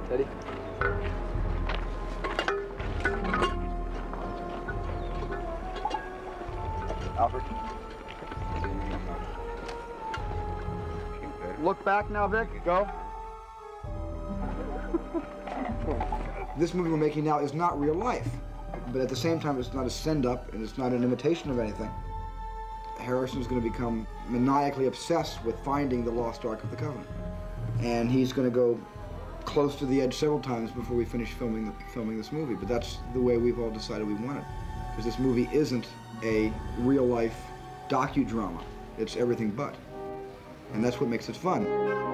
Steady. Alfred. Look back now, Vic. Go. This movie we're making now is not real life, but at the same time, it's not a send-up, and it's not an imitation of anything. Harrison's going to become maniacally obsessed with finding the lost Ark of the Covenant, and he's going to go close to the edge several times before we finish filming this movie. But that's the way we've all decided we want it, because this movie isn't a real-life docudrama. It's everything but, and that's what makes it fun.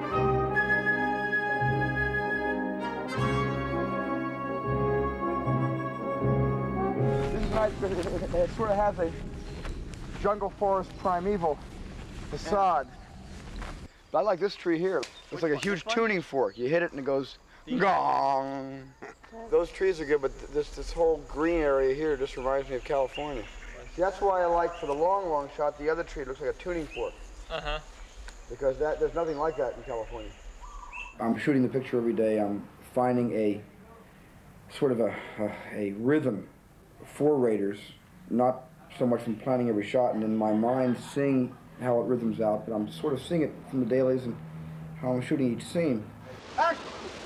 It sort of has a jungle forest primeval facade. But I like this tree here. It's like a huge tuning fork. You hit it and it goes gong. Those trees are good, but this whole green area here just reminds me of California. See, that's why I like, for the long shot, the other tree looks like a tuning fork. Uh-huh. Because there's nothing like that in California. I'm shooting the picture every day. I'm finding a sort of a rhythm for Raiders, not so much from planning every shot and in my mind seeing how it rhythms out, but I'm sort of seeing it from the dailies and how I'm shooting each scene. Action!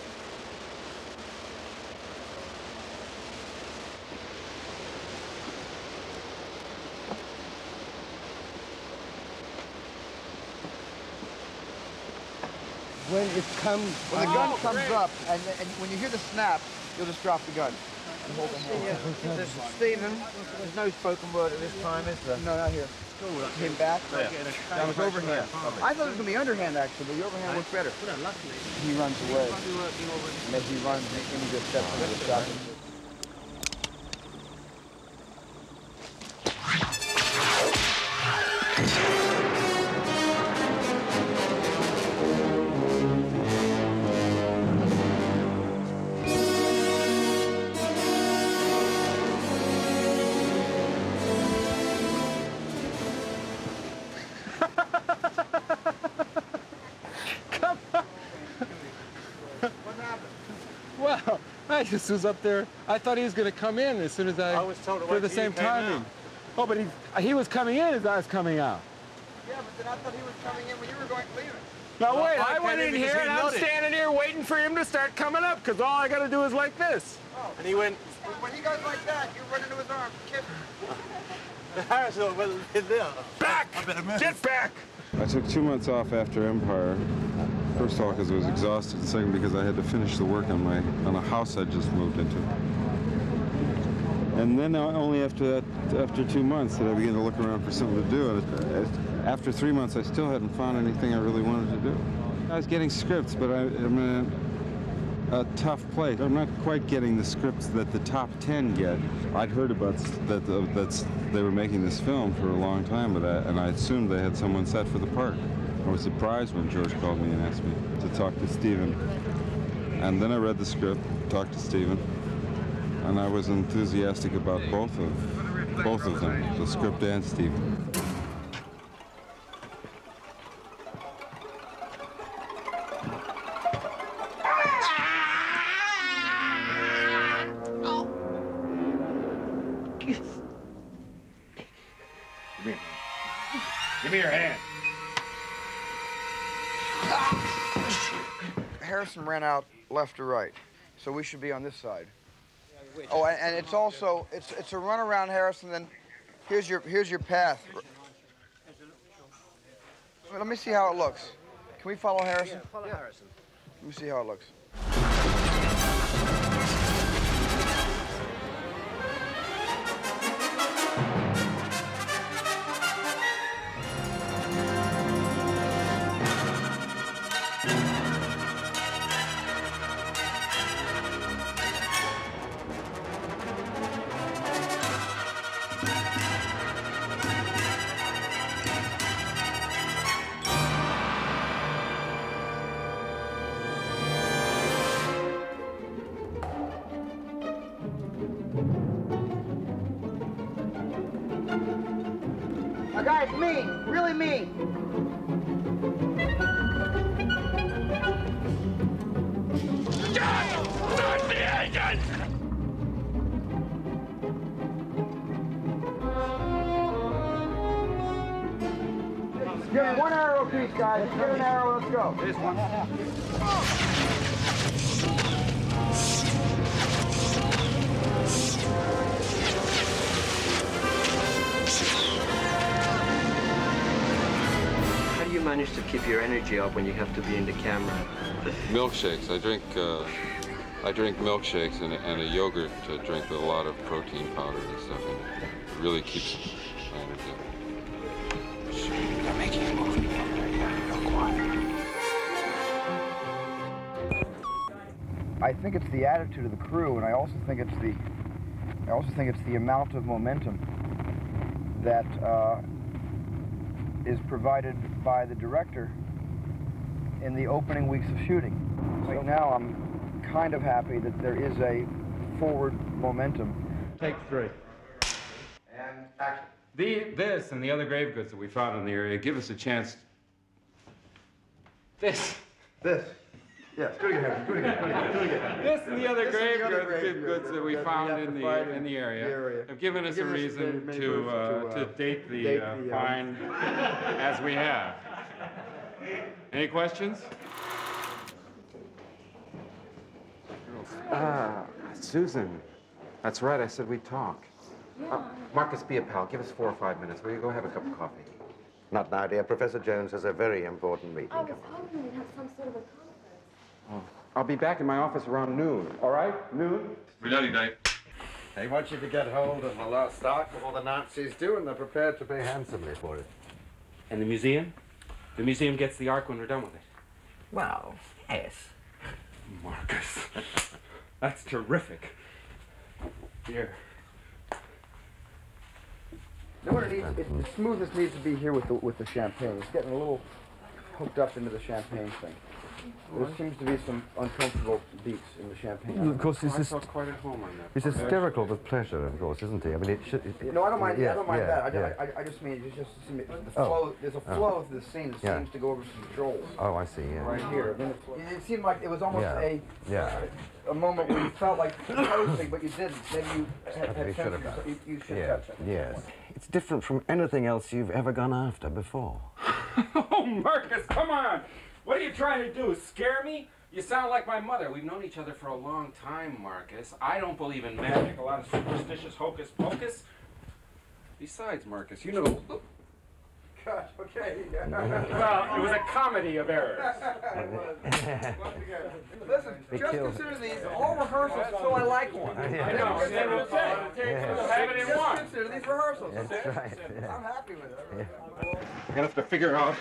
When the gun comes up, and when you hear the snap, you'll just drop the gun. And hold the hand. Stephen, there's no spoken word at this time, is there? No, not here. Him back? Yeah. That was overhand. I thought it was going to be underhand, actually, but the overhand worked better. He runs away. And as he runs, Indy just steps into the shot. I just was up there. I thought he was going to come in as soon as I was told for the same timing. Oh, but he was coming in as I was coming out. Yeah, but then I thought he was coming in when you were leaving. Now wait, I went in here and I'm standing here waiting for him to start coming up because all I got to do is like this. Oh. And he went. When he goes like that, you run into his arms, kiss him. Harrison wasn't there. Back! Get back! I took 2 months off after Empire. First of all, because I was exhausted. Second, because I had to finish the work on a house I just moved into. And then only after 2 months did I begin to look around for something to do. And after 3 months, I still hadn't found anything I really wanted to do. I was getting scripts, but I'm in a tough place. I'm not quite getting the scripts that the top 10 get. I'd heard about that they were making this film for a long time, and I assumed they had someone set for the part. I was surprised when George called me and asked me to talk to Stephen. And then I read the script, talked to Stephen, and I was enthusiastic about both of them, the script and Stephen. Give me your hand. Harrison ran out left or right, so we should be on this side. Oh, and it's also it's a run around Harrison. Then here's your path. Let me see how it looks. Can we follow Harrison? Yeah, follow Harrison. Let me see how it looks. Guys, me, really me. again! Get one arrow apiece, guys. Get an arrow, let's go. Here's one. How do you manage to keep your energy up when you have to be in the camera? Milkshakes. I drink milkshakes and a yogurt drink with a lot of protein powder and stuff in it. It really keeps my energy up. They're making a movie. Go quiet. I think it's the attitude of the crew, and I also think it's the amount of momentum that is provided by the director in the opening weeks of shooting. Right now, I'm kind of happy that there is a forward momentum. Take 3. And action. This and the other grave goods that we found in the area give us a chance. This. Yes, do it again. This and the other grave goods that we found in the area have given us a reason to date the find as we have. Any questions? Susan. That's right, I said we'd talk. Marcus, be a pal. Give us 4 or 5 minutes. Will you go have a cup of coffee? Not now, dear. Professor Jones has a very important meeting. I was hoping we'd have some sort of a conference. Oh. I'll be back in my office around noon. All right? Noon? Bloody night. They want you to get hold of the lost stock before the Nazis do, and they're prepared to pay handsomely for it. And the museum? The museum gets the Ark when we're done with it. Well, yes. Marcus. That's terrific. Here. You know what it needs? The smoothness needs to be here with the champagne. It's getting a little hooked up into the champagne thing. There seems to be some uncomfortable beats in the champagne. Well, of course, I felt quite at home on that. he's hysterical with pleasure, of course, isn't he? I mean, it should... No, I don't mind. I don't mind that. Yeah. I just mean it's just the flow. There's a flow through the scene that seems to go over some controls. Oh, I see. Yeah. Right here. Then it seemed like it was almost a moment where you felt like posing, but you didn't. Maybe you had should have done. You should have done. Yes. It's different from anything else you've ever gone after before. Oh, Marcus, come on! What are you trying to do, scare me? You sound like my mother. We've known each other for a long time, Marcus. I don't believe in magic, a lot of superstitious hocus pocus. Besides, Marcus, you know... Gosh, okay. Well, it was a comedy of errors. Listen, just consider these all rehearsals until I like one. I know. We'll have it in one. Just consider these rehearsals. That's right. I'm happy with it. I'm gonna have to figure out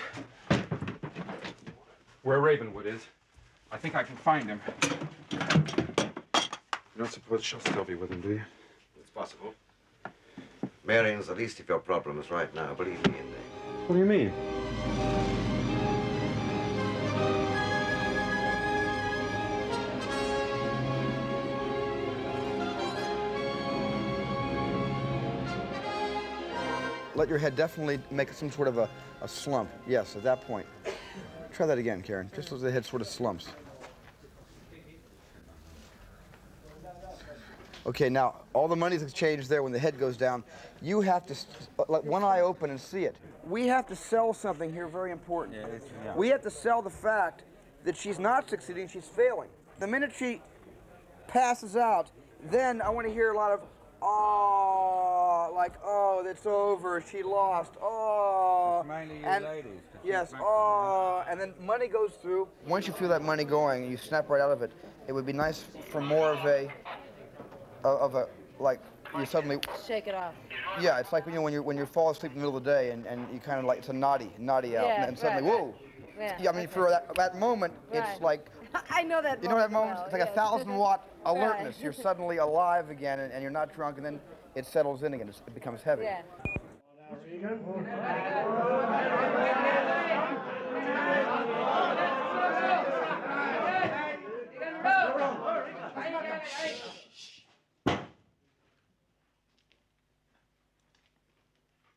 where Ravenwood is. I think I can find him. You don't suppose she'll still be with him, do you? It's possible. Marion's the least of your problems right now, believe me, Indy. What do you mean? Let your head definitely make some sort of a slump. Yes, at that point. Try that again, Karen. Just as the head sort of slumps. Okay, now, all the money's exchanged there when the head goes down. You have to let one eye open and see it. We have to sell something here very important. We have to sell the fact that she's not succeeding, she's failing. The minute she passes out, then I want to hear a lot of, oh, like, oh, it's over, she lost, oh. It's mainly you ladies. Yes, oh, and then money goes through. Once you feel that money going and you snap right out of it, it would be nice for more of a, like, you suddenly... Shake it off. Yeah, it's like, you know, when you fall asleep in the middle of the day and you kind of like, it's a naughty out, Yeah, and suddenly, right, whoa. Yeah, I mean, for that moment, Right. it's like... I know that. You know that moment? well, It's like yes. 1,000-watt alertness. Right. You're suddenly alive again, and you're not drunk, and then it settles in again. It becomes heavy. Yeah.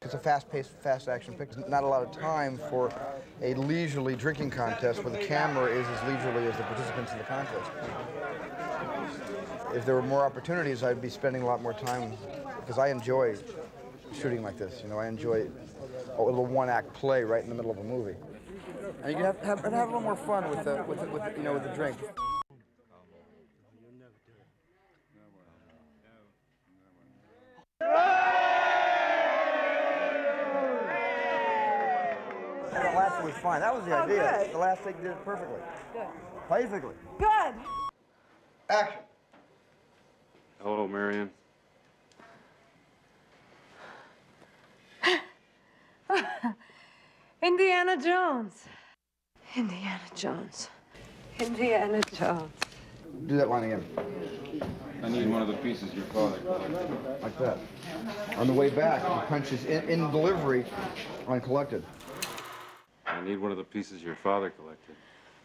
It's a fast-paced, fast-action picture. Not a lot of time for a leisurely drinking contest where the camera is as leisurely as the participants in the contest. If there were more opportunities, I'd be spending a lot more time, because I enjoy shooting like this. You know, I enjoy a little one-act play right in the middle of a movie. And you can have a little more fun with the drink. The last one was fine. That was the idea. Good. The last take did it perfectly. Good. Basically. Good. Action. Hello, Marion. Indiana Jones. Indiana Jones. Indiana Jones. Do that line again. I need one of the pieces your father collected. Like that. On the way back, he punches in delivery on collected. I need one of the pieces your father collected.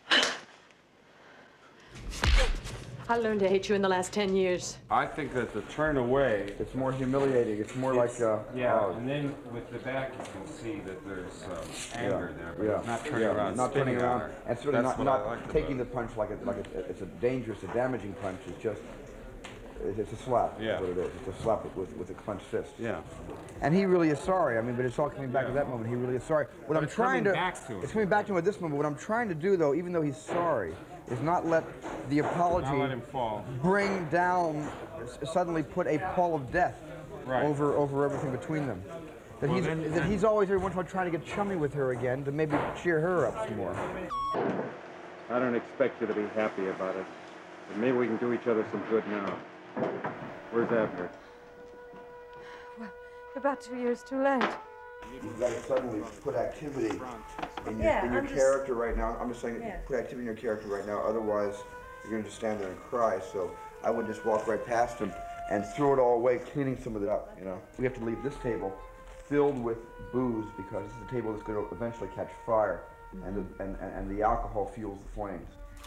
I learned to hate you in the last 10 years. I think that the turn away... It's more humiliating. It's more like... Yeah, and then with the back you can see that there's anger there, but it's not turning around. Not turning around. And sort of not like taking the punch like it's a dangerous, a damaging punch. It's just... It's a slap. Yeah. That's what it is. It's a slap with a clenched fist. Yeah. And he really is sorry. I mean, but it's all coming back to that moment. He really is sorry. What I'm trying to... It's coming back to him at this moment. What I'm trying to do, though, even though he's sorry, is not let the apology Not let him fall. bring down, suddenly put a pall of death over everything between them. That he's always every once in a while trying to get chummy with her again to maybe cheer her up some more. I don't expect you to be happy about it, but maybe we can do each other some good now. Where's Abner? Well, about 2 years too late. You've got to suddenly put activity in your character right now. I'm just saying, put activity in your character right now. Otherwise, you're going to just stand there and cry. So I would just walk right past him and throw it all away, cleaning some of it up. You know, we have to leave this table filled with booze because this is a table that's going to eventually catch fire, and the alcohol fuels the flames.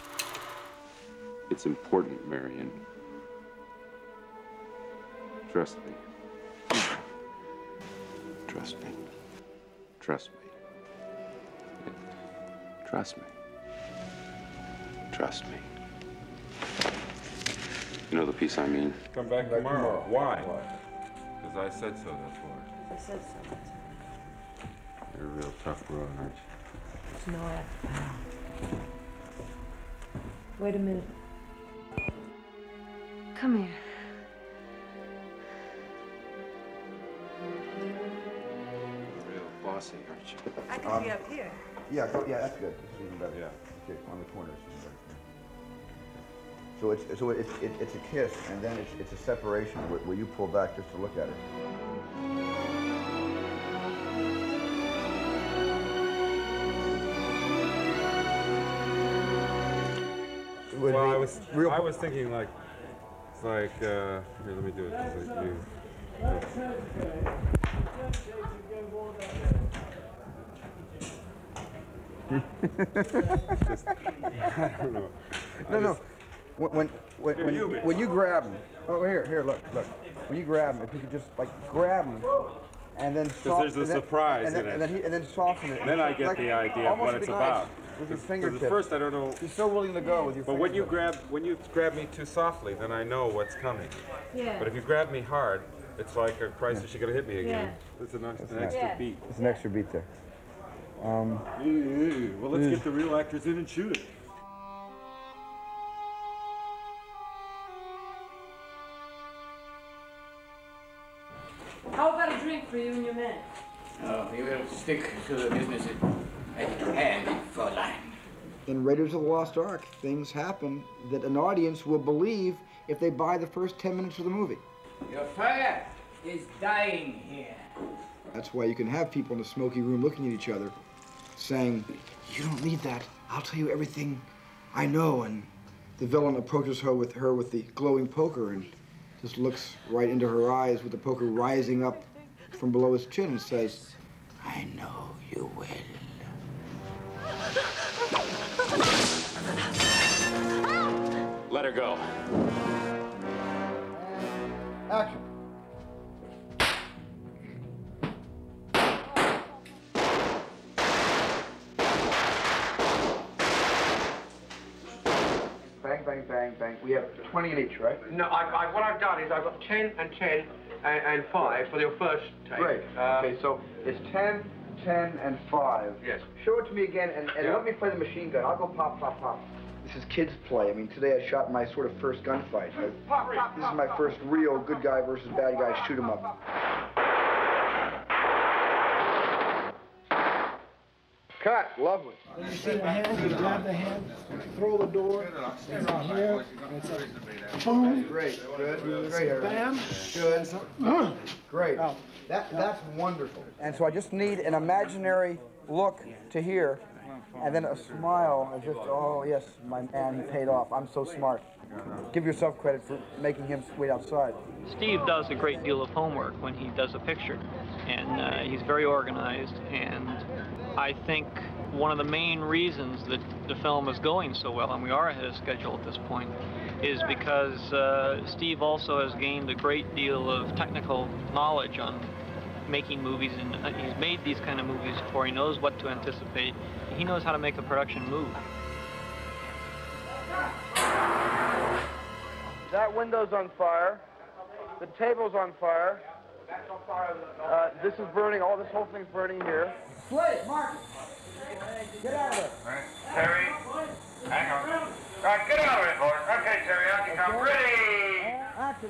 It's important, Marion. Trust me. Trust me. Trust me. Trust me. Trust me. You know the piece I mean? Come back tomorrow. Why? Because I said so, that's why. I said so. You're a real tough broad, aren't you? No, wait a minute. Come here. Bossy, aren't you? I can be up here. Yeah, that's good. This is even better. Yeah. Okay, on the corners. So it's a kiss, and then it's a separation where you pull back just to look at it. Well, I was thinking like, it's like, here, let me do it. It's like you. Just, I don't know. No. When you grab him, here, look. When you grab him, if you could just like grab him, and then there's a surprise in it, and then soften it. Then I get the idea of what it's about. With your fingertips. At first, I don't know. He's so willing to go with your. But when you grab me too softly, then I know what's coming. Yeah. But if you grab me hard, it's like a crisis. You're gonna hit me again. Yeah. It's an extra beat. It's an extra beat there. Well, let's get the real actors in and shoot it. How about a drink for you and your men? No, we will stick to the business at hand, Fräulein. In Raiders of the Lost Ark, things happen that an audience will believe if they buy the first 10 minutes of the movie. Your fire is dying here. That's why you can have people in a smoky room looking at each other, saying, "You don't need that. I'll tell you everything I know." And the villain approaches her with the glowing poker and just looks right into her eyes with the poker rising up from below his chin and says, "I know you will." Let her go. Action. bang, bang, bang, bang. We have 20 in each, right? No, what I've done is I've got 10 and 10 and 5 for your first take. Great. Okay, so it's 10, 10, and 5. Yes. Show it to me again, and let me play the machine gun. I'll go pop, pop, pop. This is kids' play. I mean, today I shot my sort of first gunfight. This is my first real good guy versus bad guy shoot 'em up. Cut. Lovely. When you see my hand, you grab the hand, throw the door, and here, and it's like, boom. Great. Good. Great, Eric. Bam. Good. Great. That's wonderful. And so I just need an imaginary look to here, and then a smile, and just, oh yes, my man, he paid off. I'm so smart. Give yourself credit for making him wait outside. Steve does a great deal of homework when he does a picture, and he's very organized, and I think one of the main reasons that the film is going so well, and we are ahead of schedule at this point, is because Steve also has gained a great deal of technical knowledge on making movies, and he's made these kind of movies before. He knows what to anticipate. He knows how to make a production move. That window's on fire. The table's on fire. This is burning. All this whole thing's burning here. Slate, Mark. Get out of it. Right. Terry, hang on. All right, get out of it, boys. Okay, Terry, out you come. Ready. Action.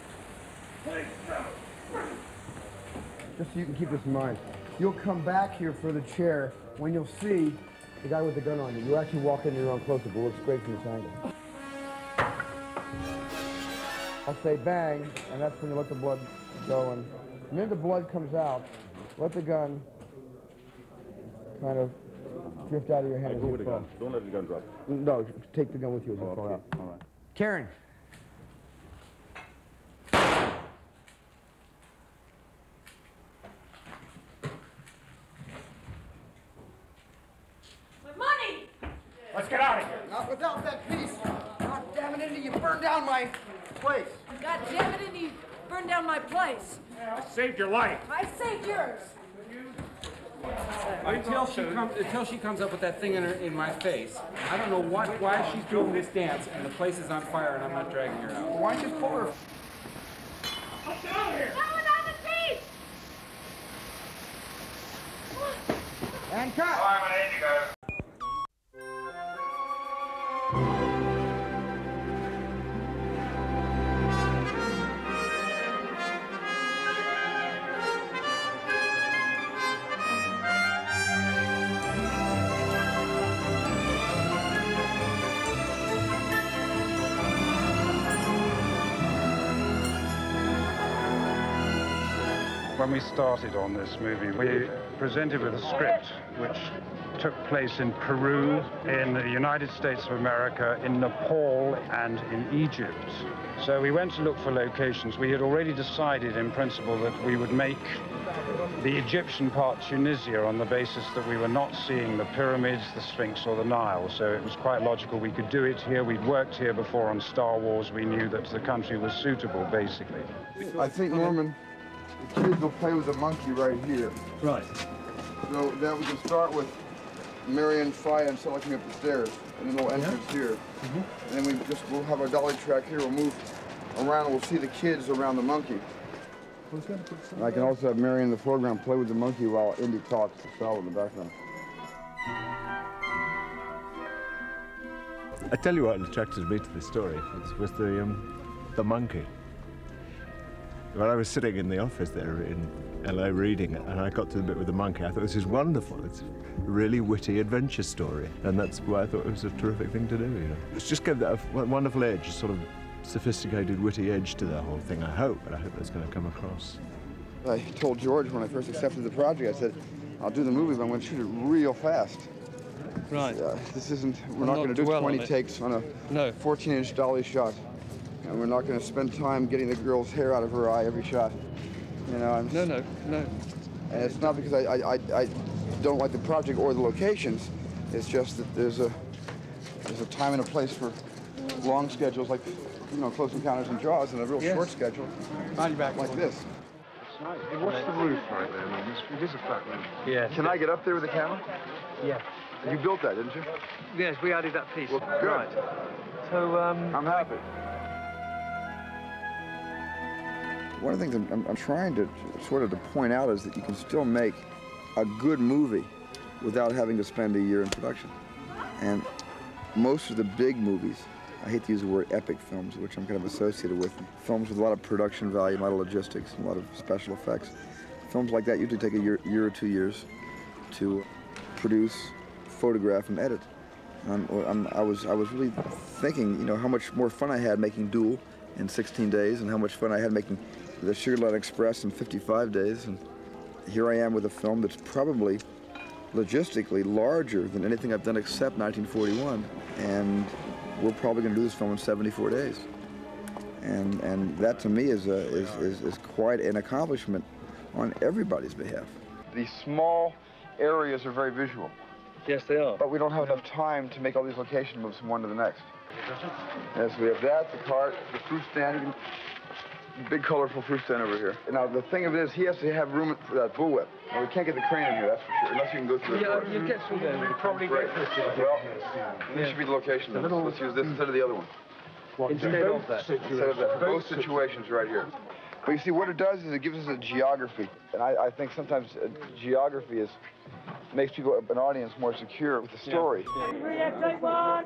Just so you can keep this in mind, you'll come back here for the chair when you'll see the guy with the gun on you. You actually walk in your own close-up. It looks great from this angle. I'll say bang, and that's when you let the blood go. And the minute the blood comes out, let the gun kind of drift out of your hand. Go with the gun. Don't let the gun drop. No, take the gun with you as you fall out. All right. Karen. Let's get out of here. Not without that piece. God damn it, Indy, you burned down my place. God damn it, Indy, you burned down my place. I saved your life. I saved yours. Until she comes up with that thing in my face, I don't know why she's doing this dance and the place is on fire and I'm not dragging her out. Why don't you pull her? Let's get out of here. Someone on the piece. And cut. All right, my lady, go. When we started on this movie, we presented with a script which took place in Peru, in the United States of America, in Nepal, and in Egypt. So we went to look for locations. We had already decided in principle that we would make the Egyptian part Tunisia on the basis that we were not seeing the pyramids, the Sphinx, or the Nile. So it was quite logical we could do it here. We'd worked here before on Star Wars. We knew that the country was suitable, basically. I think, Norman, the kids will play with the monkey right here. Right. So then we can start with Marion, Shia, and Sallah coming up the stairs, and then we'll entrance here. And then we'll have our dolly track here. We'll move around, and we'll see the kids around the monkey. I can also have Marion in the foreground play with the monkey while Indy talks to Sallah in the background. I tell you what attracted me to this story was the monkey. When I was sitting in the office there in LA reading it, and I got to the bit with the monkey, I thought this is wonderful. It's a really witty adventure story, and that's why I thought it was a terrific thing to do. You know, it's just gave that a wonderful edge, a sort of sophisticated, witty edge to the whole thing. I hope that's going to come across. I told George when I first accepted the project, I said, I'll do the movie, but I'm going to shoot it real fast. Right. This isn't, we're not going to do 20 takes on a 14-inch dolly shot. And we're not going to spend time getting the girl's hair out of her eye every shot. You know, No. And it's not because I don't like the project or the locations. It's just that there's a time and a place for long schedules like, you know, Close Encounters and Jaws, and a real short schedule like this. It's nice. Hey, what's the roof right there? I mean, it is a flat roof. Yeah. Can I get up there with the camera? Yeah. You built that, didn't you? Yes, we added that piece. Well, good. Right. So, I'm happy. One of the things I'm trying to sort of to point out is that you can still make a good movie without having to spend a year in production. And most of the big movies, I hate to use the word epic films, which I'm kind of associated with, films with a lot of production value, a lot of logistics, a lot of special effects. Films like that usually take a year or 2 years to produce, photograph, and edit. I was really thinking, you know, how much more fun I had making Duel in 16 days and how much fun I had making The Sugarland Express in 55 days. And here I am with a film that's probably logistically larger than anything I've done except 1941. And we're probably going to do this film in 74 days. And that to me is quite an accomplishment on everybody's behalf. These small areas are very visual. Yes, they are. But we don't have enough time to make all these location moves from one to the next. Yes, we have that, the cart, the fruit stand, big colorful fruit stand over here. Now, the thing of it is, he has to have room for that bullwhip. Now, we can't get the crane in here, that's for sure, unless you can go through the door. Yeah, you get through there. You probably get through there. Well, this should be the location. Let's use this instead of the other one. Instead of that. Instead of that. For both situations right here. But you see, what it does is it gives us a geography. And I think sometimes geography makes people, an audience, more secure with the story. Take one!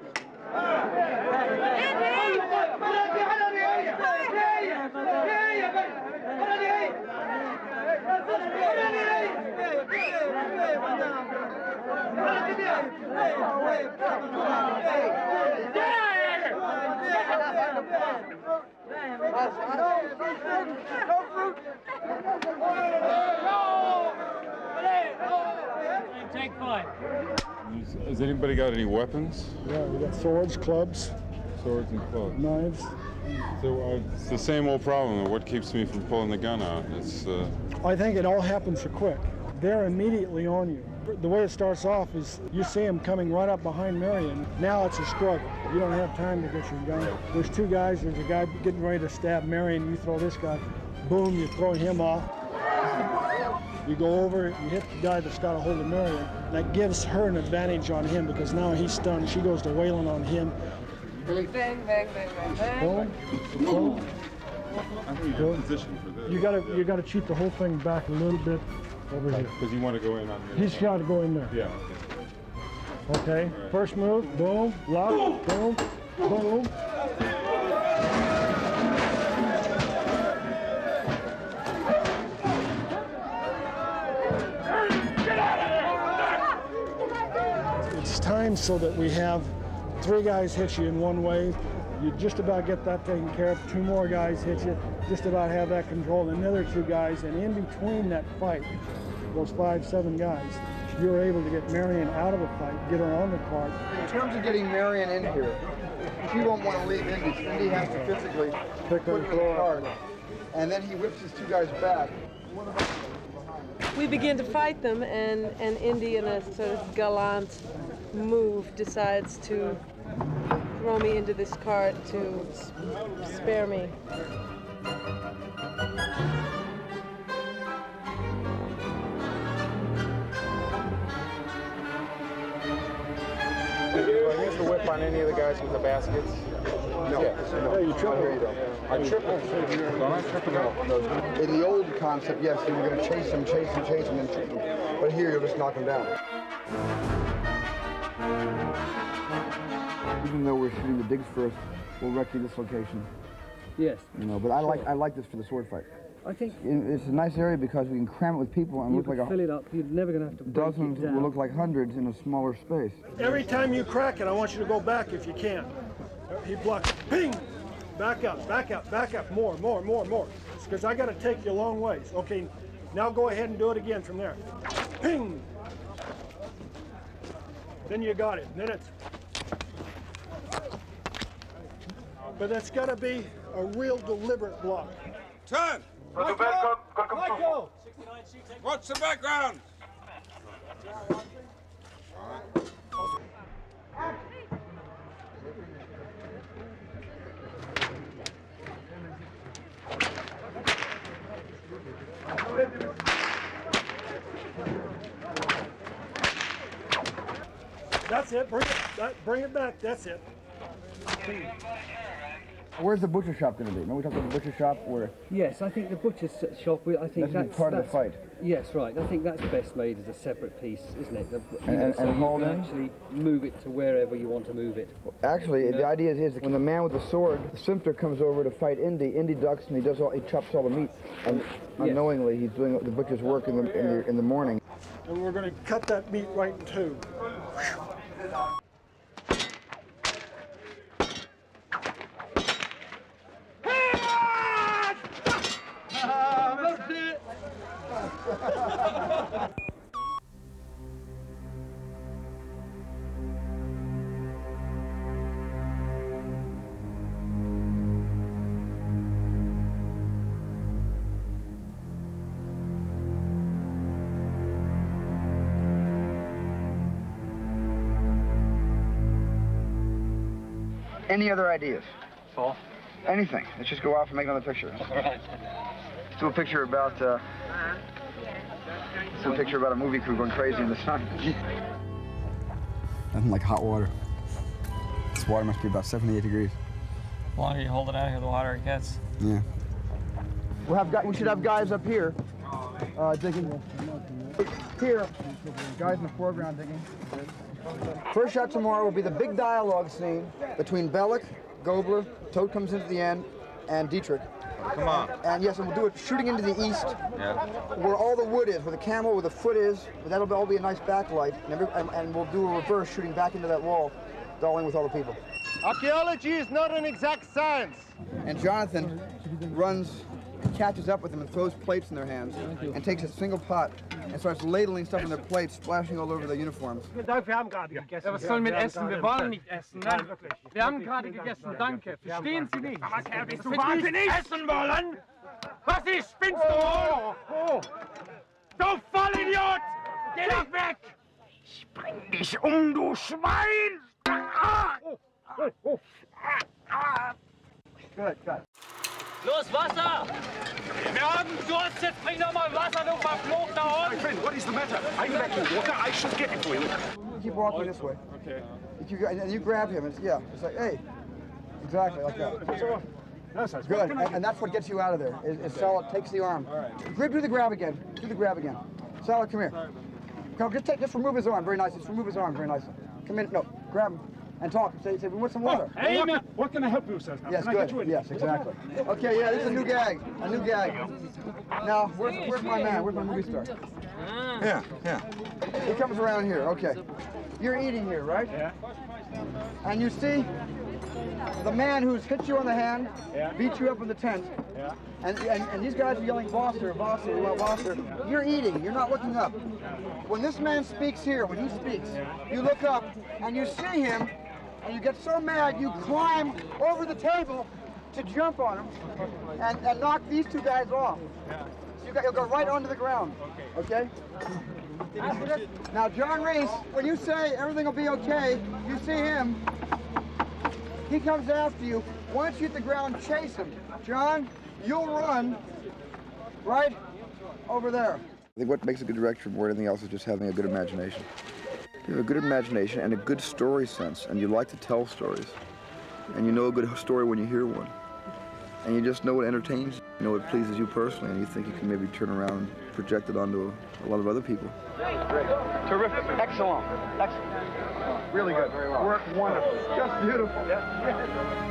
Take five. Has anybody got any weapons? Yeah, we got swords, clubs. Swords and clubs. Knives. So it's the same old problem. What keeps me from pulling the gun out? It's. I think it all happens so quick. They're immediately on you. The way it starts off is you see them coming right up behind Marion. Now it's a struggle. You don't have time to get your gun. There's two guys. There's a guy getting ready to stab Marion. You throw this guy. Boom, you throw him off. You go over, you hit the guy that's got a hold of Marion. That gives her an advantage on him because now he's stunned. She goes to wailing on him. Bang, bang, bang, bang, bang. Boom, boom. I'm in a position for this. You gotta cheat the whole thing back a little bit over here. Because you want to go in on the He's got to go in there. Yeah. Okay. Right. First move. Boom. Lock. Boom. Boom. It's time so that we have 3 guys hit you in one way. You just about get that taken care of. 2 more guys hit you. Just about have that controlled. Another 2 guys, and in between that fight, those 5, 7 guys, you're able to get Marion out of the fight, get her on the cart. In terms of getting Marion in here, she won't want to leave Indy. Indy has to physically put her in the cart, and then he whips his 2 guys back. We begin to fight them, and Indy, in a sort of gallant move, decides to throw me into this cart to spare me. Do I use the whip on any of the guys with the baskets? No. Yes. No, you triple. I triple. In the old concept, yes, you were going to chase him, and shoot him. But here, you'll just knock him down. Even though we're shooting the digs first, we'll recce this location. Yes. You know, but I like this for the sword fight. I think it's a nice area because we can cram it with people and look like fill it up. You're never going to have to dozens will look like hundreds in a smaller space. Every time you crack it, I want you to go back if you can. He blocks. Ping! Back up, back up, back up. More. Because I got to take you a long ways. Okay, now go ahead and do it again from there. Ping! Then you got it. Then it's... But that's got to be a real deliberate block. Turn! Michael! What's the background? That's it. Bring it back. That's it. Where's the butcher shop going to be? Remember we talked about the butcher shop where... Yes, I think the butcher's shop, I think that's part of the fight. Yes, right. I think that's best made as a separate piece, isn't it? And hauled in? Actually move it to wherever you want to move it. Actually, the idea is that when the man with the sword, the Simpter, comes over to fight Indy, Indy ducks and he chops all the meat. And unknowingly, he's doing the butcher's work in the morning. And we're going to cut that meat right in two. Any other ideas? Paul? Anything. Let's just go off and make another picture. Let's do a picture about a movie crew going crazy in the sun. Nothing like hot water. This water must be about 78 degrees. The longer you hold it out here, the hotter it gets. Yeah. We should have guys up here digging. Here, guys in the foreground digging. First shot tomorrow will be the big dialogue scene between Belloq, Gobler, Toht comes into the end, and Dietrich. Come on. And yes, and we'll do it shooting into the east, where all the wood is, where the camel, where the foot is. That'll all be a nice backlight, and we'll do a reverse shooting back into that wall, dolling with all the people. Archaeology is not an exact science. And Jonathan catches up with them and throws plates in their hands and takes a single pot and starts ladling stuff in their plates, splashing all over their uniforms. Wir haben gerade gegessen. Was soll mit Essen? Wir wollen nicht essen. Nein, wirklich. Wir haben gerade gegessen. Danke. Verstehen Sie nicht? Aber Kerl, bist du wahnsinnig? Essen wollen? Was ist? Spinnst du wohl? Du Vollidiot! Geh doch weg! Ich bring dich du Schwein! Good. Los, Wasser! Wir haben Durst, jetzt bring doch mal Wasser, du verfluchter Hund! My friend, what is the matter? Are you lacking water? I should get it for you. Keep walking this way. Okay. And you grab him, it's like, hey. Exactly, like that. Good, and that's what gets you out of there, is Sallah takes the arm. All right. Do the grab again. Sallah, come here. Come, just remove his arm, very nicely. Just remove his arm, very nicely. Come in, no, grab him. And talk. Say, we want some water. Oh, hey, man, what can I help you, sir? Yes, good. Yes, exactly. Okay, yeah, this is a new gag. Now, where's my man? Where's my movie star? Yeah. He comes around here. Okay. You're eating here, right? Yeah. And you see the man who's hit you on the hand, beat you up in the tent. Yeah. And these guys are yelling, Bosser, we want Bosser. You're eating. You're not looking up. When this man speaks here, when he speaks, you look up and you see him. And you get so mad, you climb over the table to jump on him and knock these two guys off. So you'll go right onto the ground. Okay? Now, John Rhys, when you say everything will be okay, you see him. He comes after you. Once you hit the ground, chase him. John, you'll run right over there. I think what makes a good director more than anything else is just having a good imagination. You have a good imagination and a good story sense, and you like to tell stories. And you know a good story when you hear one. And you just know what entertains you, know what pleases you personally, and you think you can maybe turn around and project it onto a lot of other people. Great. Terrific. Excellent. Really good. Worked wonderful. Just beautiful. Yeah.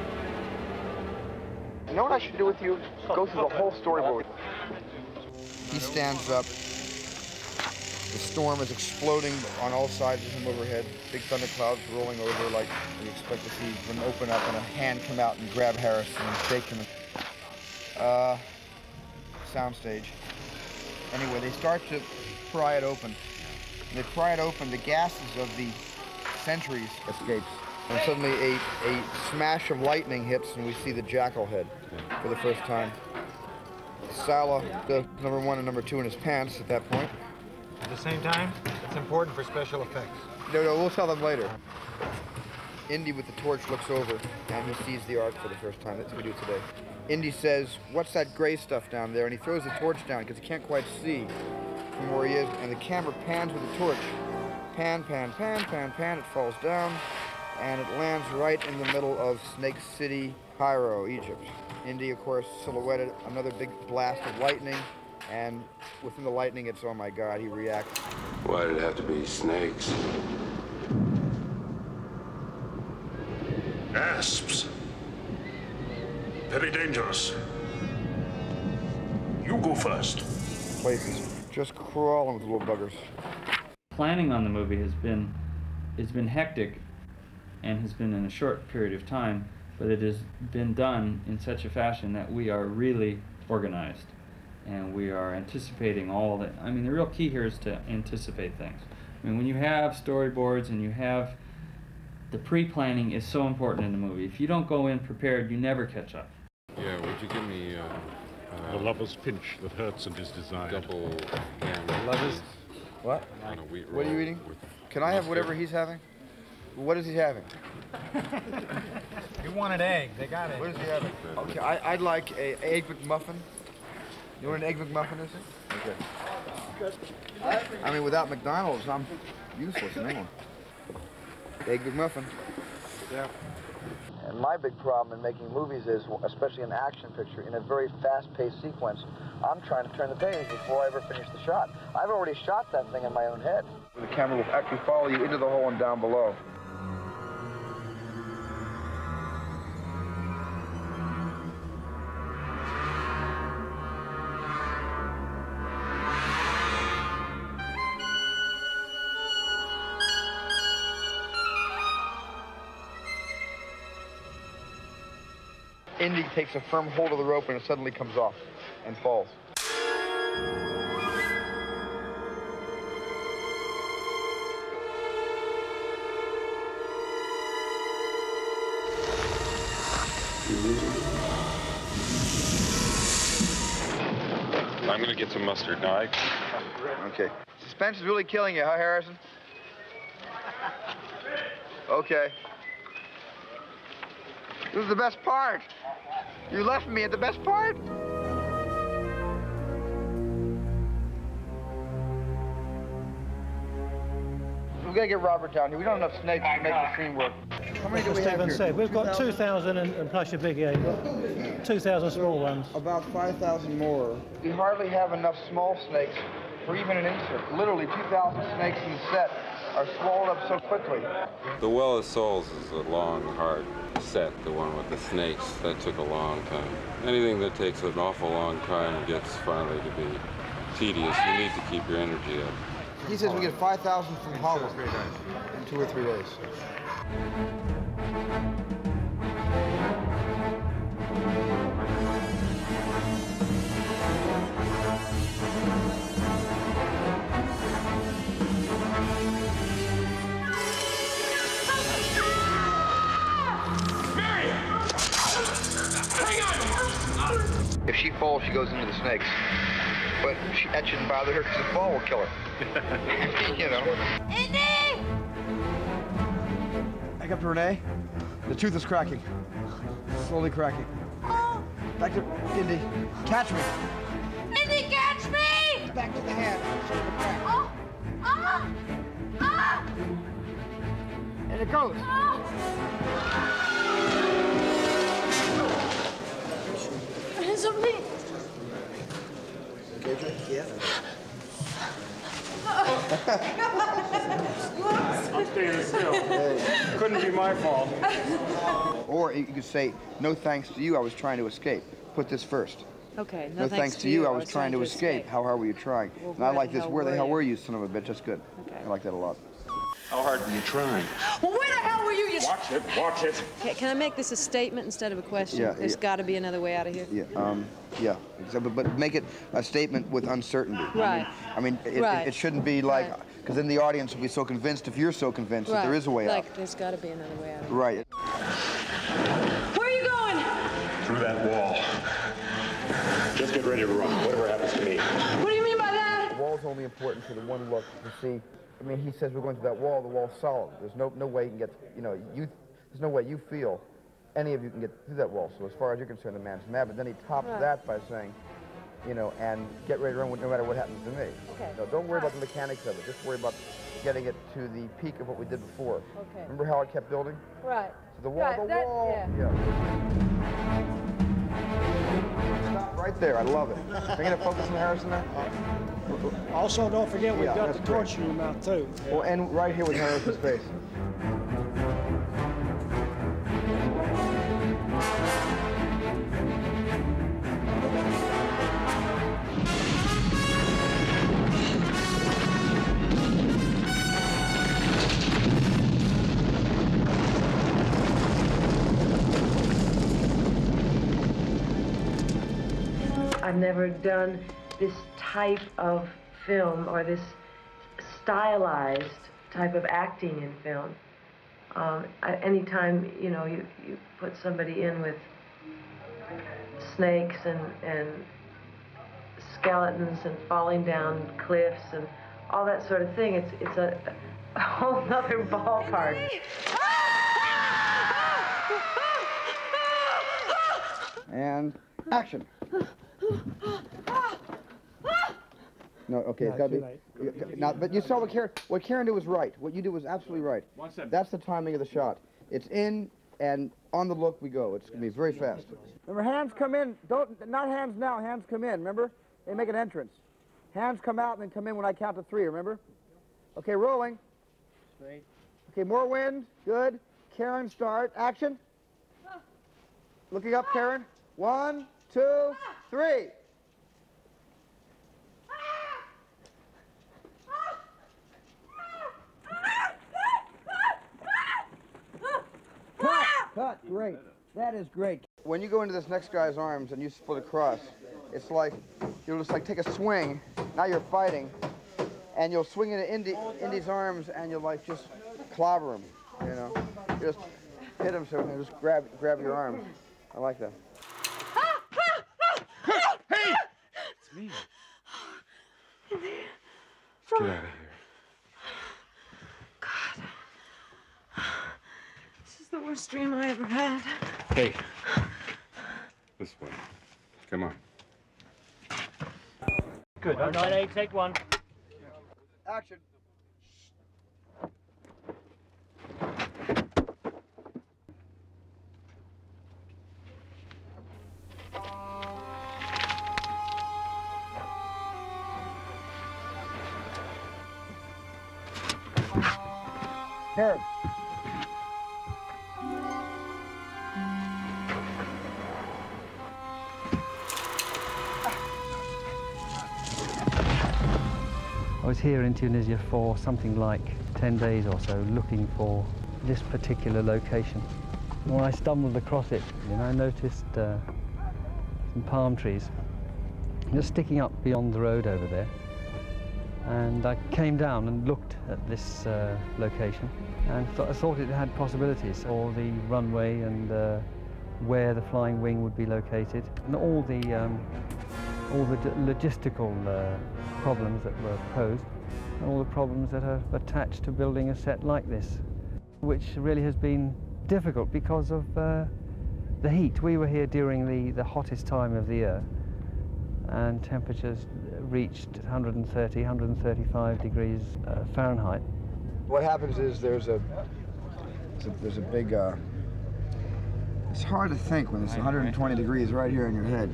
You know what I should do with you? Go through the whole storyboard. He stands up. The storm is exploding on all sides of him overhead. Big thunderclouds rolling over like you expect to see them open up and a hand come out and grab Harrison and shake him. Soundstage. Anyway, they start to pry it open. When they pry it open, the gases of the centuries escapes. And suddenly a smash of lightning hits and we see the jackal head for the first time. Sallah does number 1 and number 2 in his pants at that point. At the same time, it's important for special effects. No, we'll tell them later. Indy with the torch looks over and he sees the ark for the first time. That's what we do today. Indy says, "What's that gray stuff down there?" And he throws the torch down because he can't quite see from where he is. And the camera pans with the torch. Pan, pan, pan, pan, pan. It falls down and it lands right in the middle of Snake City, Cairo, Egypt. Indy, of course, silhouetted, another big blast of lightning. And within the lightning, it's, oh my God, he reacts. Why did it have to be snakes? Asps. Very dangerous. You go first. Place is just crawling with little buggers. Planning on the movie has been hectic and has been in a short period of time, but it has been done in such a fashion that we are really organized. And we are anticipating all that. I mean, the real key here is to anticipate things. I mean, when you have storyboards and you have the pre-planning is so important in the movie. If you don't go in prepared, you never catch up. Yeah, would you give me the lover's pinch that hurts and is desired. double Lovers? What? What are you eating? Can I have whatever he's having? What is he having? You want an egg? They got it. What is he having? Okay, I'd like a egg McMuffin. You know what an egg McMuffin is? Okay. I mean, without McDonald's, I'm useless in England. Egg McMuffin. Yeah. And my big problem in making movies is, especially an action picture, in a very fast-paced sequence, I'm trying to turn the page before I ever finish the shot. I've already shot that thing in my own head. The camera will actually follow you into the hole and down below. Indy takes a firm hold of the rope and it suddenly comes off and falls. I'm going to get some mustard. No, Okay. Suspense is really killing you, huh, Harrison? Okay. This is the best part. You left me at the best part. We gotta get Robert down here. We don't have enough snakes to make the scene work. How many do we have here? Said. We've got 2,000 and plus your big egg. 2,000 small ones. About 5,000 more. We hardly have enough small snakes for even an insert. Literally 2,000 snakes in the set are swallowed up so quickly. The Well of Souls is a long, hard set, the one with the snakes. That took a long time. Anything that takes an awful long time gets finally to be tedious. You need to keep your energy up. He says we get 5,000 from Hollow in 2 or 3 days. If she falls, she goes into the snakes. But that shouldn't bother her because the fall will kill her. You know. Indy! Back up to Renee. The tooth is cracking. Slowly cracking. Oh. Back to Indy. Catch me. Indy, catch me! Back to the hand. Oh! Ah! Ah! And it goes. Something. Yeah. I'm staying still. Couldn't be my fault. Or you could say, no thanks to you, I was trying to escape. Put this first. Okay. No thanks to you. I was trying to escape. How hard were you trying? Well, and I like this. Where the hell were you, son of a bitch? That's good. Okay. I like that a lot. How hard were you trying? Well, where the hell were you? Watch it, watch it. Okay, can I make this a statement instead of a question? Yeah, There's got to be another way out of here. Yeah. Yeah. But make it a statement with uncertainty. Right. I mean, it shouldn't be like, because then the audience will be so convinced, if you're so convinced, that there is a way out. Like, there's got to be another way out. Right. Where are you going? Through that wall. Just get ready to run, whatever happens to me. What do you mean by that? The wall's only important for the one look to see. I mean, he says we're going through that wall. The wall's solid. There's no way you can get, there's no way you feel any of you can get through that wall. So as far as you're concerned, the man's mad. But then he tops that by saying, and get ready to run no matter what happens to me. Okay. No, don't worry about the mechanics of it. Just worry about getting it to the peak of what we did before. Okay. Remember how it kept building? Right. So the wall, Yeah. Stop right there. I love it. Are you going to focus on Harrison there? Also, don't forget we've got the torch in your mouth, too. Well, and right here with Harrison's face. I've never done this type of film or this stylized type of acting in film. Anytime, you put somebody in with snakes and skeletons and falling down cliffs and all that sort of thing, it's a whole other ballpark. And action. No, okay, it's got to be. Now, but you saw what Karen did was right. What you did was absolutely right. That's the timing of the shot. It's in and on the look we go. It's going to be very fast. Remember, hands come in. Not hands now. Hands come in. Remember, they make an entrance. Hands come out and then come in when I count to 3. Remember? Okay, rolling. Straight. Okay, more wind. Good. Karen, start. Action. Looking up, Karen. 1, 2, 3. Cut. Great. That is great. When you go into this next guy's arms and you split across, it's like you'll just like take a swing. Now you're fighting, and you'll swing into Indy's arms, and you'll like just clobber him. You just hit him so you just grab your arms. I like that. Hey! It's me. Get out of here. The worst dream I ever had. Hey. This way. Come on. Good. 9-8, take 1. Action. Here. I was here in Tunisia for something like 10 days or so, looking for this particular location. When I stumbled across it, I noticed some palm trees just sticking up beyond the road over there. And I came down and looked at this location, and I thought it had possibilities for the runway and where the flying wing would be located, and all the logistical problems that were posed, and all the problems that are attached to building a set like this, which really has been difficult because of the heat. We were here during the hottest time of the year, and temperatures reached 130, 135 degrees Fahrenheit. What happens is there's a big, it's hard to think when it's 120 degrees right here in your head,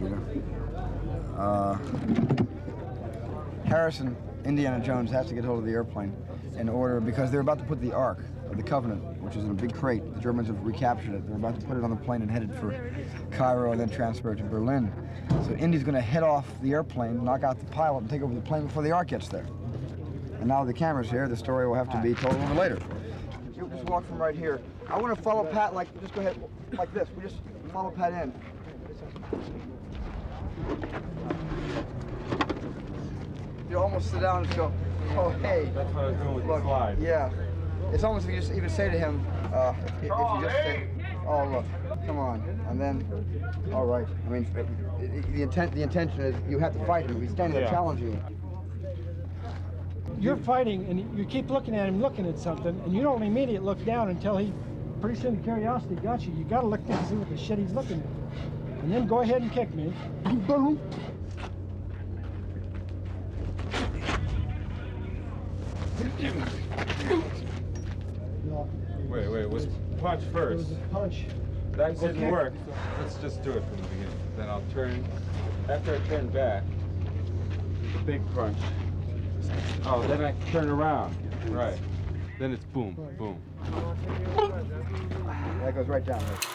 Harrison, Indiana Jones, has to get hold of the airplane in order, because they're about to put the ark, the Covenant, which is in a big crate. The Germans have recaptured it. They're about to put it on the plane and headed for Cairo and then transfer it to Berlin. So Indy's going to head off the airplane, knock out the pilot, and take over the plane before the Ark gets there. And now the camera's here, the story will have to be told a little later. You just walk from right here. I want to follow Pat like, just go ahead, like this. We just follow Pat in. You almost sit down and go, oh, hey. That's what I was doing with the slide. Yeah. It's almost if you just even say to him, if you just say, oh, look, come on. And then, all right. I mean, the intention is you have to fight him. He's standing there challenging you. You're fighting, and you keep looking at him, looking at something, and you don't immediately look down until pretty soon the curiosity got you. You got to look down and see what the shit he's looking at. And then go ahead and kick me. Boom. Wait, was punch first? It was a punch. That didn't work. Let's just do it from the beginning. Then I'll turn, after I turn back, the big punch. Oh, then I turn around. Right. Then it's boom, boom. That goes right down there.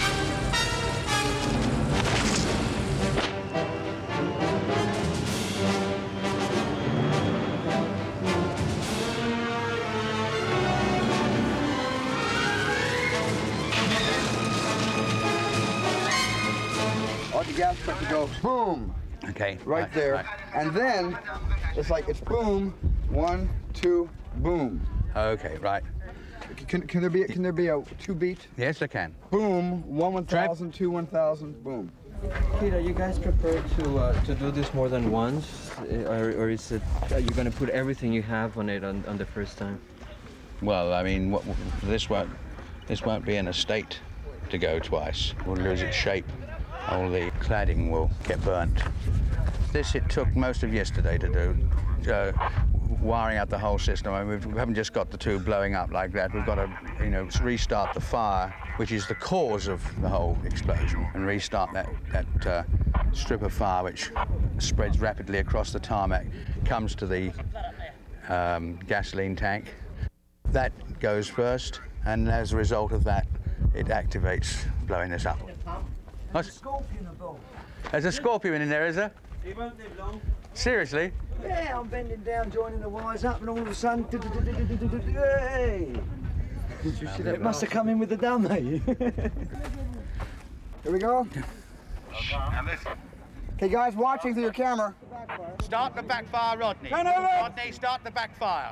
On the gas truck to go boom. Okay. Right there. Right. And then it's like it's boom, 1, 2, boom. Okay, right. Can there be a 2 beat? Yes, I can. Boom, 1 1000, 2 1000, boom. Cate, are you guys prepared to do this more than once, or is it are you going to put everything you have on it on the first time? Well, I mean, this won't be in a state to go twice. We'll lose its shape. All the cladding will get burnt. This it took most of yesterday to do, wiring out the whole system. I mean, we haven't just got the tube blowing up like that. We've got to, restart the fire, which is the cause of the whole explosion, and restart that strip of fire which spreads rapidly across the tarmac, comes to the gasoline tank. That goes first, and as a result of that, it activates blowing this up. There's a scorpion above. There's a scorpion in there, is there? He won't live long. Seriously? Yeah, I'm bending down, joining the wires up, and all of a sudden, hey! It must have come in with the dummy. Here we go. Now listen. Okay, guys, watching through your camera. Start the backfire, Rodney. Turn over! Rodney, start the backfire.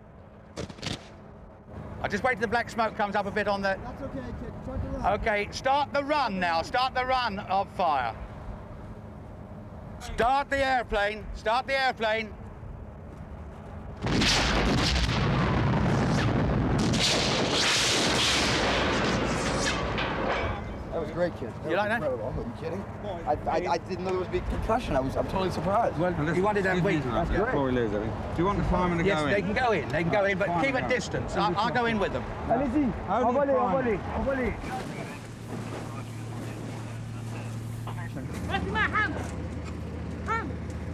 I'll just wait till the black smoke comes up a bit on the... That's okay, kid. Try to run. Okay, start the run now. Start the run of fire. Start the airplane. Start the airplane. That was great, kid. You like that? Incredible. Are you kidding? I didn't know there was a big concussion. I'm totally surprised. Well, you wanted that week. That's great. Before we lose, I think. Do you want the fireman to go in? Yes, they can go in. They can go in, but keep a distance. I'll go in with them. Allez-y, envolez. Where's my hand? Hand!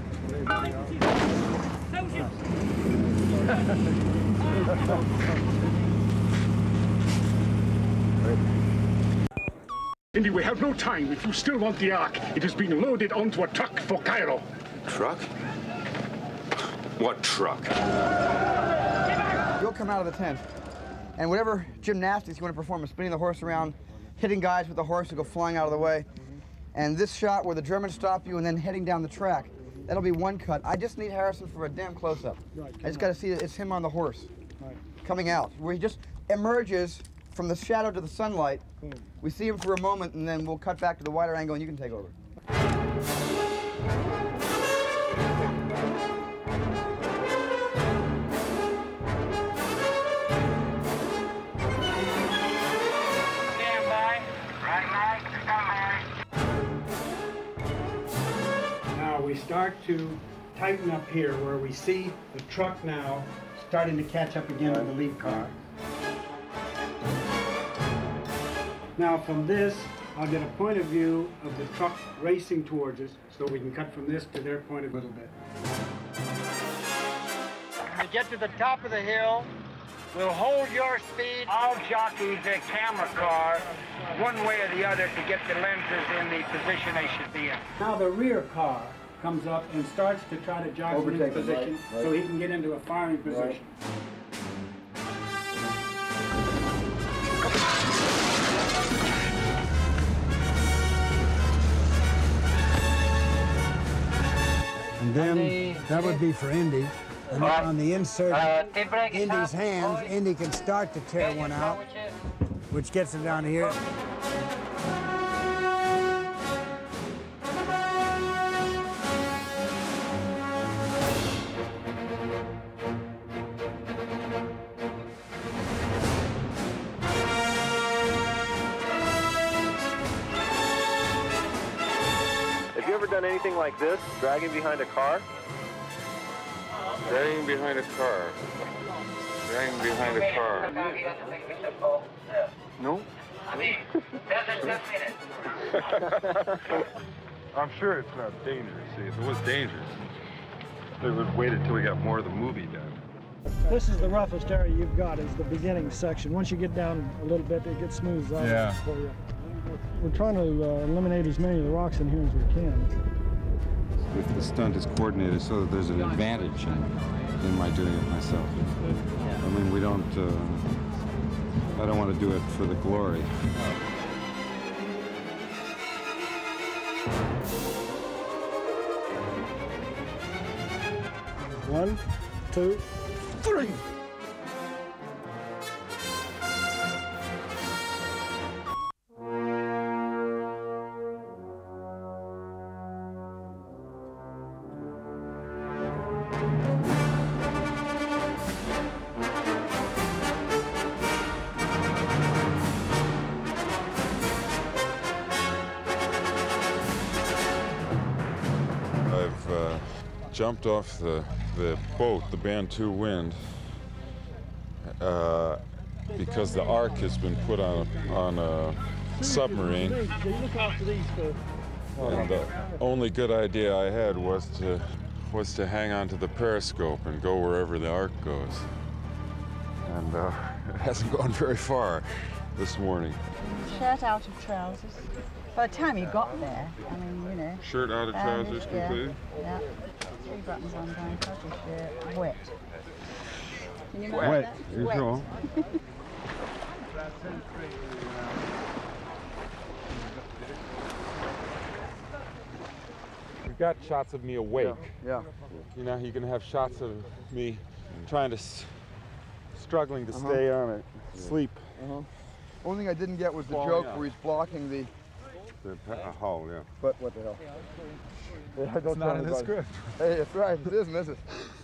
Indy, we have no time. If you still want the Ark, it has been loaded onto a truck for Cairo. Truck? What truck? You'll come out of the tent, and whatever gymnastics you want to perform is spinning the horse around, hitting guys with the horse to go flying out of the way. And this shot where the Germans stop you and then heading down the track, that'll be one cut. I just need Harrison for a damn close-up. Right, I just got to see it. It's him on the horse, right. coming out, where he just emerges from the shadow to the sunlight. Boom. We see him for a moment, and then we'll cut back to the wider angle, and you can take over. Now we start to tighten up here where we see the truck now starting to catch up again on the lead car. Now from this, I'll get a point of view of the truck racing towards us, so we can cut from this to their point a little bit. When you get to the top of the hill, will hold your speed. I'll jockey the camera car one way or the other to get the lenses in the position they should be in. Now the rear car comes up and starts to try to jockey his position so he can get into a firing position. And then that would be for Indy. And then on the insert, Indy's hands, Indy can start to tear one out, which gets it down here. Have you ever done anything like this, dragging behind a car? Dragging behind a car. Dragging behind a car. No? I'm sure it's not dangerous. See, if it was dangerous, they would have waited till we got more of the movie done. This is the roughest area you've got, is the beginning section. Once you get down a little bit, it gets smoothed out for you. We're trying to eliminate as many of the rocks in here as we can. If the stunt is coordinated so that there's an advantage in my doing it myself. I mean, we don't, I don't want to do it for the glory. One, two, three. Jumped off the boat, the Bantu Wind, because the Ark has been put on a submarine. And the only good idea I had was to hang on to the periscope and go wherever the Ark goes. And it hasn't gone very far this morning. Shirt out of trousers. By the time you got there, I mean, you know. Shirt out of trousers completely? Yeah. 3 buttons on, going across your shirt. Wet. Can you Wet. that? You sure? We've got shots of me awake. Yeah. You know, you can have shots of me trying to, struggling to stay on it, sleep. Only thing I didn't get was the joke where he's blocking the hole, yeah. But what the hell? Yeah, don't It's not tell in the anybody. script. Hey, it's right. It isn't, is it?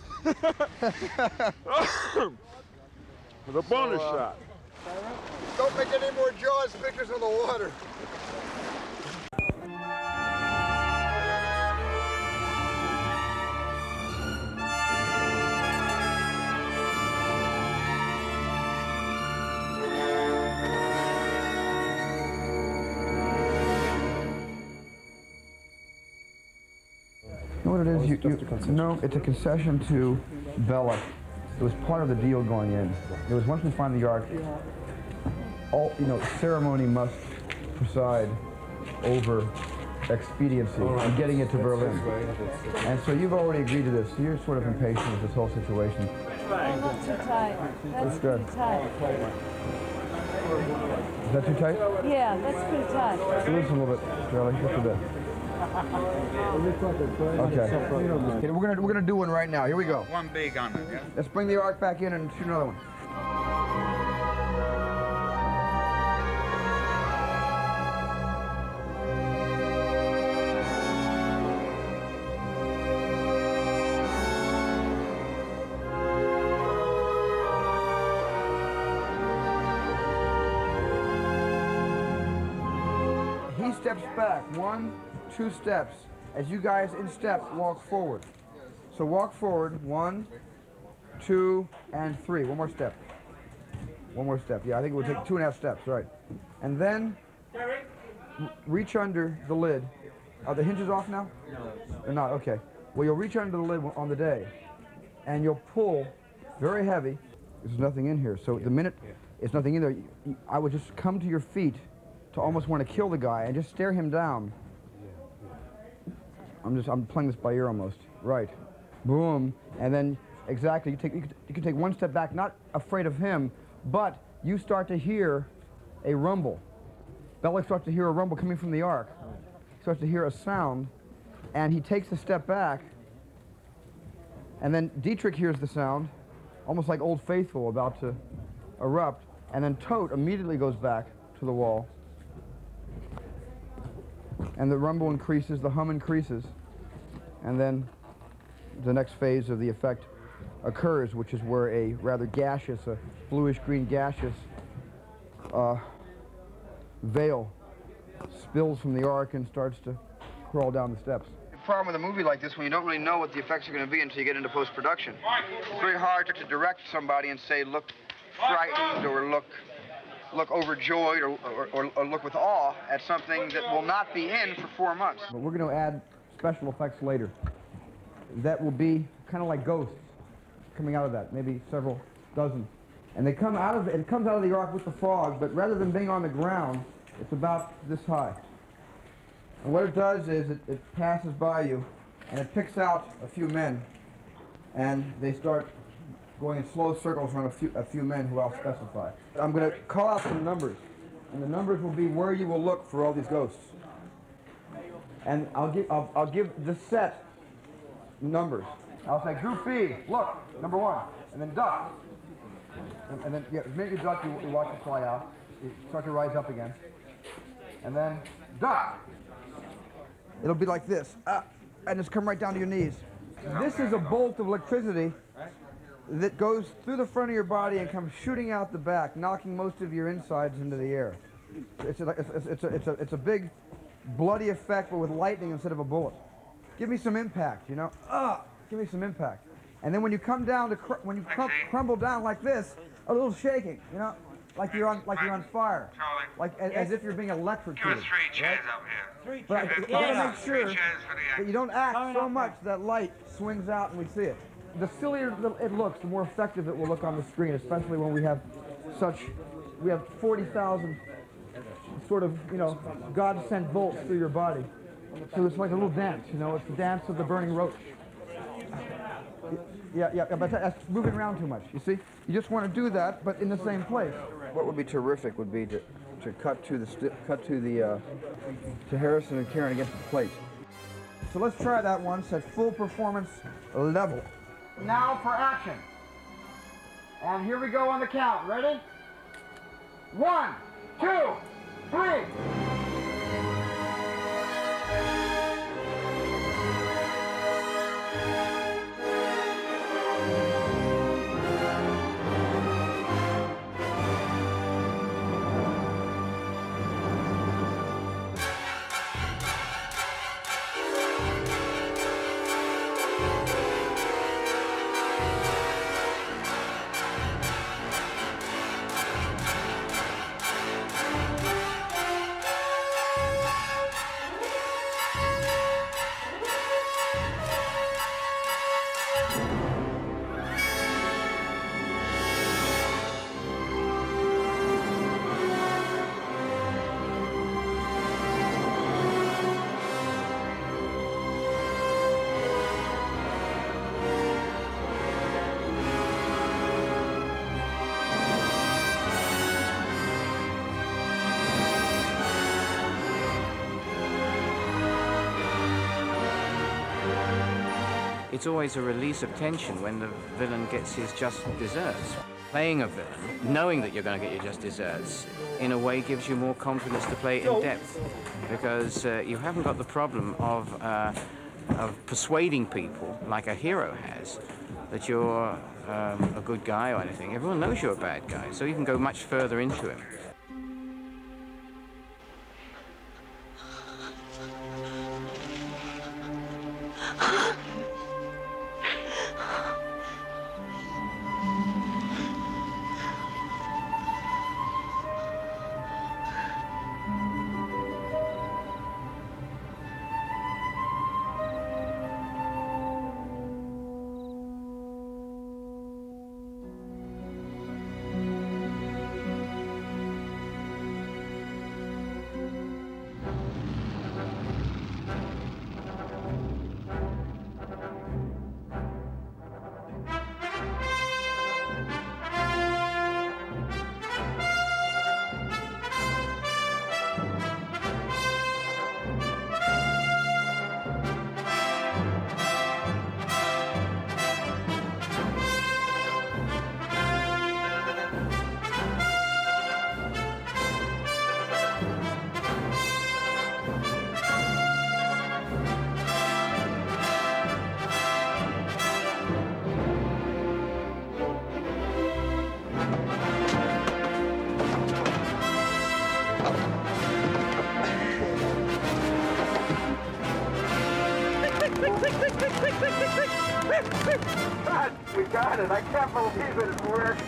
The bonus shot. Don't make any more Jaws pictures on the water. You know what it is? No, it's a concession to Belloq. It was part of the deal going in. It was once we find the Ark, all ceremony must preside over expediency and getting it to Berlin. And so you've already agreed to this. So you're sort of impatient with this whole situation. Not too tight. That's good. pretty tight. Is that too tight? Yeah, that's pretty tight. Loose a little bit, Charlie. Just a bit. Okay. We're gonna do one right now. Here we go. One big on it, yeah? Let's bring the Ark back in and shoot another one. He steps back. 1, 2 steps. As you guys in step, walk forward. So walk forward, 1, 2, and 3. One more step. One more step. Yeah, I think it would take 2.5 steps, right. And then reach under the lid. Are the hinges off now? No. They're not, okay. Well, you'll reach under the lid on the day, and you'll pull very heavy, There's nothing in here. So the minute there's nothing in there, I would just come to your feet to almost want to kill the guy and just stare him down. I'm playing this by ear almost. Right. Boom. And then exactly, you can take one step back, not afraid of him, but you start to hear a rumble. Belloq starts to hear a rumble coming from the ark. He starts to hear a sound, and he takes a step back, and then Dietrich hears the sound, almost like Old Faithful about to erupt, and then Toht immediately goes back to the wall. And the rumble increases, the hum increases, and then the next phase of the effect occurs, which is where a rather gaseous, a bluish-green gaseous veil spills from the ark and starts to crawl down the steps. The problem with a movie like this, when you don't really know what the effects are going to be until you get into post-production, it's very hard to direct somebody and say, look frightened or look overjoyed or look with awe at something that will not be in for 4 months. But we're going to add special effects later. That will be kind of like ghosts coming out of that, maybe several dozen. And they come out of it comes out of the ark with the fog, but rather than being on the ground, it's about this high. And what it does is it passes by you, and it picks out a few men, and they start going in slow circles around a few men who I'll specify. I'm going to call out some numbers, and the numbers will be where you will look for all these ghosts. And I'll give the set numbers. I'll say, Group B, look, number 1, and then duck. And then, yeah, maybe duck, you watch it fly out. You start to rise up again. And then duck. It'll be like this, and just come right down to your knees. This is a bolt of electricity that goes through the front of your body and comes shooting out the back, knocking most of your insides into the air. It's a big bloody effect, but with lightning instead of a bullet. Give me some impact, you know. Give me some impact. And then when you come down to crumble down like this, a little shaking, you know, like you're on fire, like as if you're being electrocuted. 2 or 3 chairs right? up here. But you gotta make sure that you don't act so much that light swings out and we see it. The sillier it looks, the more effective it will look on the screen, especially when we have 40,000 sort of, you know, God-sent bolts through your body. So it's like a little dance, you know, it's the dance of the burning roach. Yeah, but that's moving around too much, you see? You just want to do that, but in the same place. What would be terrific would be to cut to Harrison and Karen against the plate. So let's try that once at full performance level. Now for action. And here we go on the count. Ready? 1, 2, 3. It's always a release of tension when the villain gets his just desserts. Playing a villain, knowing that you're going to get your just desserts, in a way gives you more confidence to play in depth, because you haven't got the problem of persuading people, like a hero has, that you're a good guy or anything. Everyone knows you're a bad guy, so you can go much further into him. it! God, we got it. I can't believe it. It worked.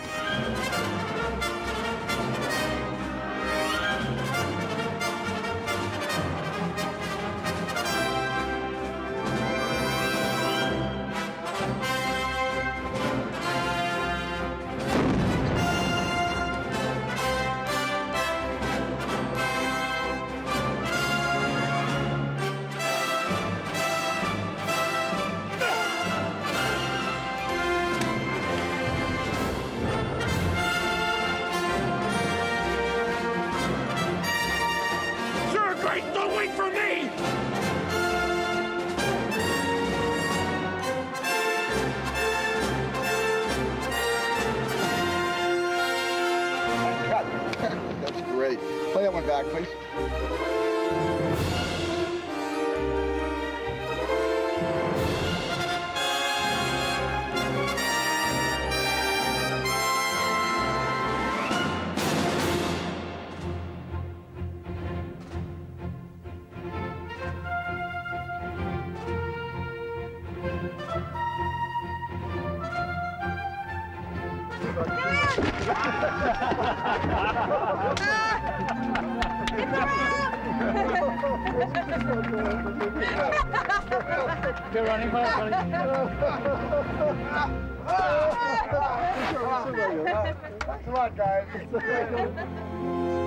Play that one back, please. You're running, Thanks a lot, guys.